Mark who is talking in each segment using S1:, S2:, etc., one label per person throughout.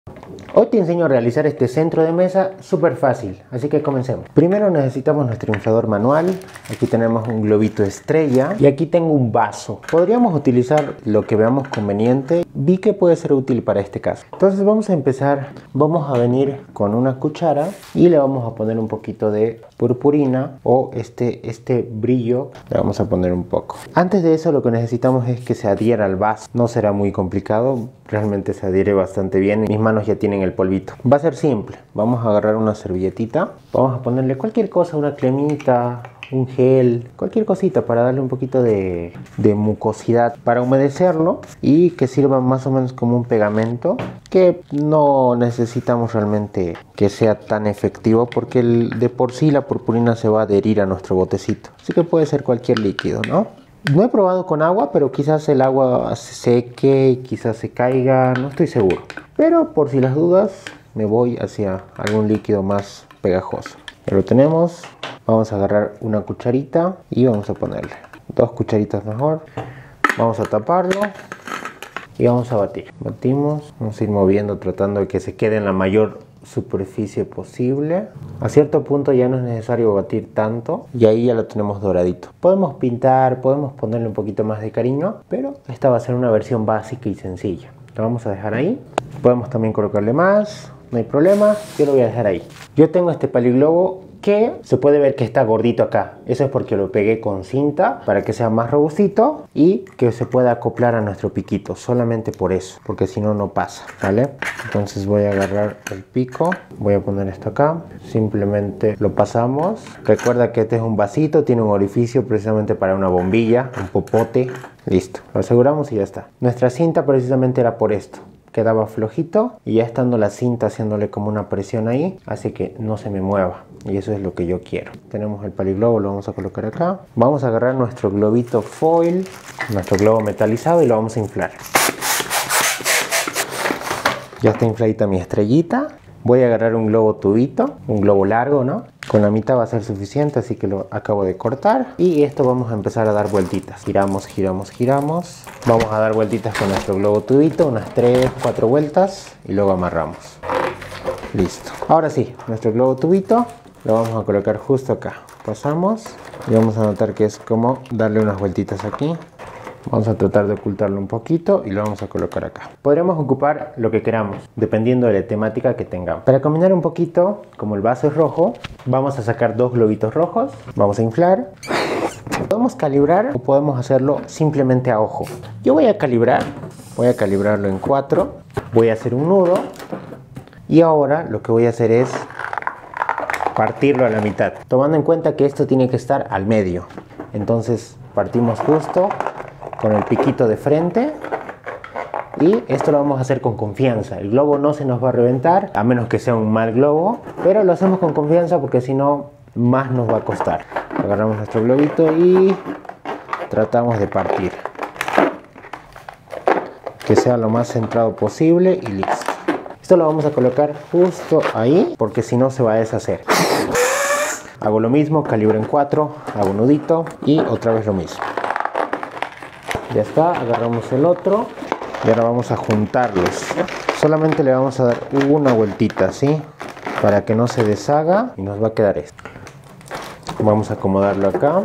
S1: Hoy te enseño a realizar este centro de mesa súper fácil, así que comencemos. Primero necesitamos nuestro inflador manual. Aquí tenemos un globito estrella y aquí tengo un vaso. Podríamos utilizar lo que veamos conveniente. Vi que puede ser útil para este caso. Entonces vamos a empezar. Vamos a venir con una cuchara y le vamos a poner un poquito de purpurina o este brillo. Le vamos a poner un poco. Antes de eso lo que necesitamos es que se adhiera al vaso. No será muy complicado. Realmente se adhiere bastante bien. Mis manos ya tienen el polvito. Va a ser simple. Vamos a agarrar una servilletita. Vamos a ponerle cualquier cosa, una cremita, un gel, cualquier cosita para darle un poquito de mucosidad para humedecerlo y que sirva más o menos como un pegamento, que no necesitamos realmente que sea tan efectivo porque de por sí la purpurina se va a adherir a nuestro botecito. Así que puede ser cualquier líquido, ¿no? No he probado con agua, pero quizás el agua se seque, quizás se caiga, no estoy seguro. Pero por si las dudas, me voy hacia algún líquido más pegajoso. Ya lo tenemos. Vamos a agarrar una cucharita y vamos a ponerle 2 cucharitas mejor. Vamos a taparlo y vamos a batir. Batimos, vamos a ir moviendo tratando de que se quede en la mayor superficie posible. A cierto punto ya no es necesario batir tanto y ahí ya lo tenemos doradito. Podemos pintar, podemos ponerle un poquito más de cariño, pero esta va a ser una versión básica y sencilla. Lo vamos a dejar ahí. Podemos también colocarle más, no hay problema, yo lo voy a dejar ahí. Yo tengo este paliglobo que se puede ver que está gordito acá. Eso es porque lo pegué con cinta para que sea más robustito y que se pueda acoplar a nuestro piquito. Solamente por eso, porque si no, no pasa, ¿vale? Entonces voy a agarrar el pico, voy a poner esto acá. Simplemente lo pasamos. Recuerda que este es un vasito, tiene un orificio precisamente para una bombilla, un popote. Listo, lo aseguramos y ya está. Nuestra cinta precisamente era por esto. Quedaba flojito y ya estando la cinta haciéndole como una presión ahí, hace que no se me mueva y eso es lo que yo quiero. Tenemos el paliglobo, lo vamos a colocar acá. Vamos a agarrar nuestro globito foil, nuestro globo metalizado y lo vamos a inflar. Ya está infladita mi estrellita. Voy a agarrar un globo tubito, un globo largo, ¿no? Con la mitad va a ser suficiente, así que lo acabo de cortar. Y esto vamos a empezar a dar vueltitas. Giramos, giramos, giramos. Vamos a dar vueltitas con nuestro globo tubito, unas 3, 4 vueltas y luego amarramos. Listo. Ahora sí, nuestro globo tubito lo vamos a colocar justo acá. Pasamos y vamos a notar que es como darle unas vueltitas aquí. Vamos a tratar de ocultarlo un poquito y lo vamos a colocar acá. Podremos ocupar lo que queramos, dependiendo de la temática que tengamos. Para combinar un poquito, como el vaso es rojo, vamos a sacar 2 globitos rojos. Vamos a inflar. Podemos calibrar o podemos hacerlo simplemente a ojo. Yo voy a calibrarlo en 4. Voy a hacer un nudo. Y ahora lo que voy a hacer es partirlo a la mitad. Tomando en cuenta que esto tiene que estar al medio. Entonces partimos justo con el piquito de frente y esto lo vamos a hacer con confianza. El globo no se nos va a reventar a menos que sea un mal globo, pero lo hacemos con confianza porque si no más nos va a costar. Agarramos nuestro globito y tratamos de partir que sea lo más centrado posible y listo. Esto lo vamos a colocar justo ahí porque si no se va a deshacer. Hago lo mismo, calibro en 4, hago un nudito y otra vez lo mismo. Ya está, agarramos el otro y ahora vamos a juntarlos. Solamente le vamos a dar una vueltita, ¿sí? Para que no se deshaga y nos va a quedar esto. Vamos a acomodarlo acá.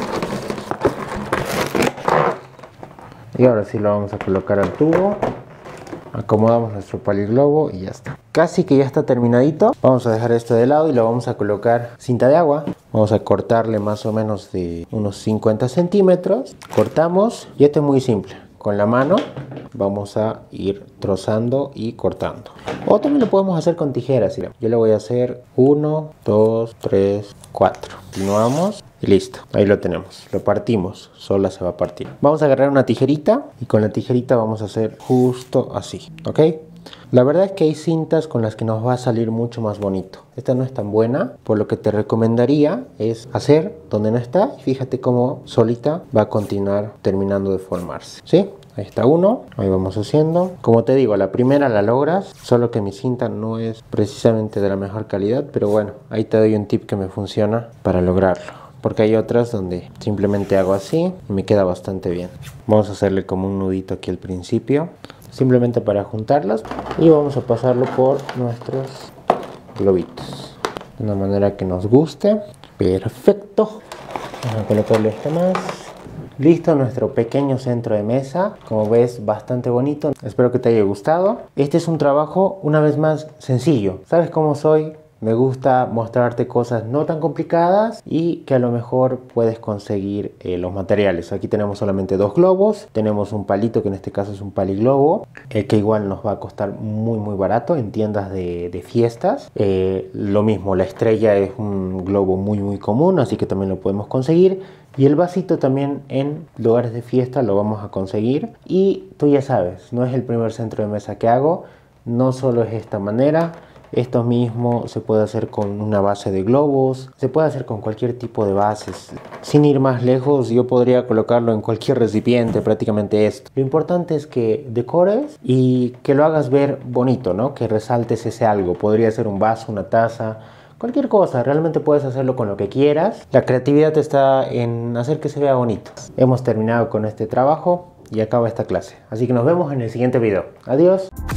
S1: Y ahora sí lo vamos a colocar al tubo. Acomodamos nuestro paliglobo y ya está. Casi que ya está terminadito. Vamos a dejar esto de lado y lo vamos a colocar cinta de agua. Vamos a cortarle más o menos de unos 50 centímetros. Cortamos y esto es muy simple. Con la mano vamos a ir trozando y cortando. O también lo podemos hacer con tijeras. Yo le voy a hacer 1, 2, 3, 4. Continuamos y listo. Ahí lo tenemos. Lo partimos. Sola se va a partir. Vamos a agarrar una tijerita y con la tijerita vamos a hacer justo así. ¿Ok? La verdad es que hay cintas con las que nos va a salir mucho más bonito. Esta no es tan buena, por lo que te recomendaría es hacer donde no está y fíjate cómo solita va a continuar terminando de formarse. ¿Sí? Ahí está uno, ahí vamos haciendo. Como te digo, la primera la logras, solo que mi cinta no es precisamente de la mejor calidad, pero bueno, ahí te doy un tip que me funciona para lograrlo. Porque hay otras donde simplemente hago así y me queda bastante bien. Vamos a hacerle como un nudito aquí al principio. simplemente para juntarlas, y vamos a pasarlo por nuestros globitos de una manera que nos guste. Perfecto, vamos a colocarle este más. Listo nuestro pequeño centro de mesa, como ves bastante bonito, espero que te haya gustado. Este es un trabajo una vez más sencillo, ¿sabes cómo soy? Me gusta mostrarte cosas no tan complicadas y que a lo mejor puedes conseguir los materiales. Aquí tenemos solamente 2 globos, tenemos un palito que en este caso es un paliglobo, que igual nos va a costar muy barato en tiendas de fiestas. Lo mismo, la estrella es un globo muy común, así que también lo podemos conseguir. Y el vasito también en lugares de fiesta lo vamos a conseguir. Y tú ya sabes, no es el primer centro de mesa que hago, no solo es esta manera. Esto mismo se puede hacer con una base de globos, se puede hacer con cualquier tipo de bases. Sin ir más lejos, yo podría colocarlo en cualquier recipiente, prácticamente esto. Lo importante es que decores y que lo hagas ver bonito, ¿no? Que resaltes ese algo. Podría ser un vaso, una taza, cualquier cosa. Realmente puedes hacerlo con lo que quieras. La creatividad está en hacer que se vea bonito. Hemos terminado con este trabajo y acaba esta clase. Así que nos vemos en el siguiente video. Adiós.